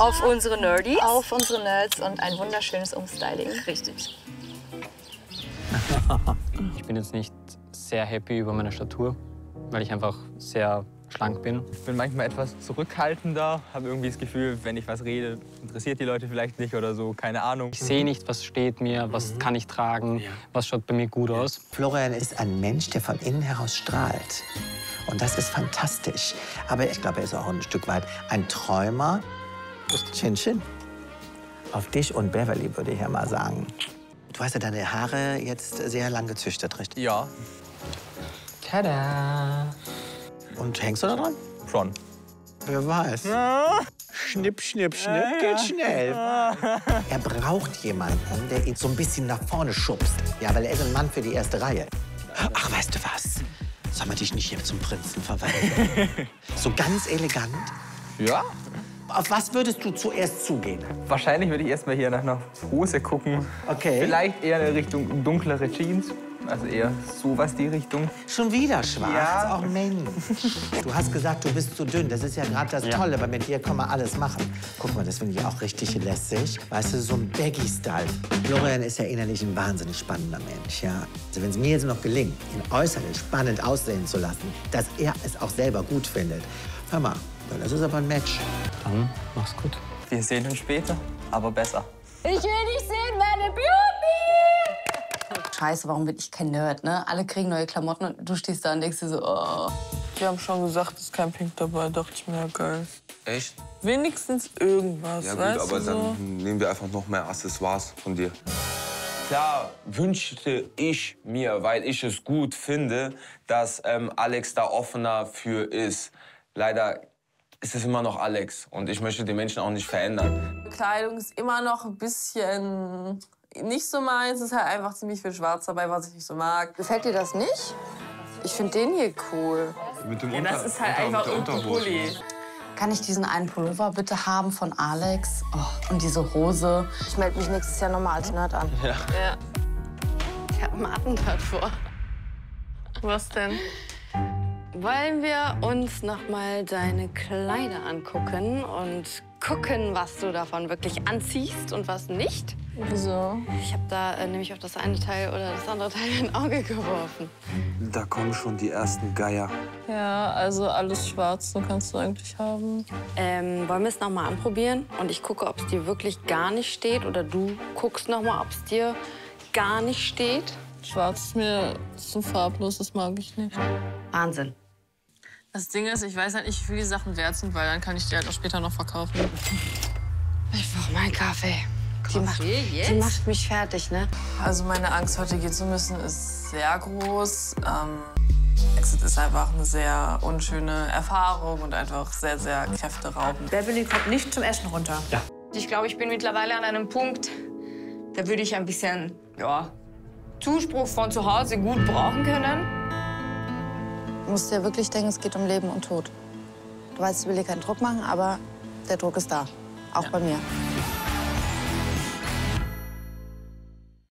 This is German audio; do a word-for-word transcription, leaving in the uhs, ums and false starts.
Auf unsere Nerdies. Auf unsere Nerds und ein wunderschönes Umstyling. Richtig. Ich bin jetzt nicht sehr happy über meine Statur, weil ich einfach sehr schlank bin. Ich bin manchmal etwas zurückhaltender, habe irgendwie das Gefühl, wenn ich was rede, interessiert die Leute vielleicht nicht oder so, keine Ahnung. Ich sehe nicht, was steht mir, was kann ich tragen, ja. was schaut bei mir gut aus. Florian ist ein Mensch, der von innen heraus strahlt. Und das ist fantastisch. Aber ich glaube, er ist auch ein Stück weit ein Träumer. Chin Chin. Auf dich und Beverly würde ich ja mal sagen. Du hast ja deine Haare jetzt sehr lang gezüchtet, richtig? Ja. Tada! Und hängst du da dran? Schon. Wer weiß. Ja. Schnipp, schnipp, schnipp, ja, geht schnell. Er braucht jemanden, der ihn so ein bisschen nach vorne schubst. Ja, weil er ist ein Mann für die erste Reihe. Ach, weißt du was? Soll man dich nicht hier zum Prinzen verwandeln? So ganz elegant? Ja. Auf was würdest du zuerst zugehen? Wahrscheinlich würde ich erst mal hier nach einer Hose gucken. Okay. Vielleicht eher in Richtung dunklere Jeans. Also eher sowas die Richtung. Schon wieder schwarz? Ja. Oh Mensch. Du hast gesagt, du bist zu dünn. Das ist ja gerade das ja. Tolle, weil mit dir kann man alles machen. Guck mal, das finde ich auch richtig lässig. Weißt du, so ein Baggy-Style. Florian ist ja innerlich ein wahnsinnig spannender Mensch, ja. Also wenn es mir jetzt noch gelingt, ihn äußerlich spannend aussehen zu lassen, dass er es auch selber gut findet. Hör mal, das ist aber ein Match. Dann mach's gut. Wir sehen uns später, aber besser. Ich will dich sehen, meine Beauty! Scheiße, warum bin ich kein Nerd, ne? Alle kriegen neue Klamotten und du stehst da und denkst dir so, oh. Die haben schon gesagt, es ist kein Pink dabei. Dachte ich mir, ja, geil. Echt? Wenigstens irgendwas, Ja gut, weißt aber du dann so? nehmen wir einfach noch mehr Accessoires von dir. Klar wünschte ich mir, weil ich es gut finde, dass ähm, Alex da offener für ist. Leider ist es immer noch Alex und ich möchte die Menschen auch nicht verändern. Kleidung ist immer noch ein bisschen nicht so meins. Es ist halt einfach ziemlich viel Schwarz dabei, was ich nicht so mag. Gefällt dir das nicht? Ich finde den hier cool. Mit dem Ja, das Unter- ist halt Unter- einfach mit der irgendein Unterhose. Pulli. Kann ich diesen einen Pullover bitte haben von Alex? Oh, und diese Hose. Ich melde mich nächstes Jahr nochmal als Nerd an. Ja. Ja. Ich habe ein Attentat vor. Was denn? Wollen wir uns noch mal deine Kleider angucken und gucken, was du davon wirklich anziehst und was nicht? Wieso? Ich habe da äh, nämlich auf das eine Teil oder das andere Teil ein Auge geworfen. Da kommen schon die ersten Geier. Ja, also alles schwarz, so kannst du eigentlich haben. Ähm, wollen wir es noch mal anprobieren? Und ich gucke, ob es dir wirklich gar nicht steht. Oder du guckst noch mal, ob es dir gar nicht steht. Schwarz ist mir zu farblos, das mag ich nicht. Wahnsinn. Das Ding ist, ich weiß halt nicht, wie viel die Sachen wert sind, weil dann kann ich die halt auch später noch verkaufen. Ich brauche meinen Kaffee. Die macht, jetzt? die macht mich fertig, ne? Also meine Angst, heute gehen zu müssen, ist sehr groß. Ähm, Exit ist einfach eine sehr unschöne Erfahrung und einfach sehr, sehr kräfteraubend. Beverly kommt nicht zum Essen runter. Ja. Ich glaube, ich bin mittlerweile an einem Punkt, da würde ich ein bisschen, ja, Zuspruch von zu Hause gut brauchen können. Du musst dir wirklich denken, es geht um Leben und Tod. Du weißt, ich will dir keinen Druck machen, aber der Druck ist da. Auch Ja. bei mir.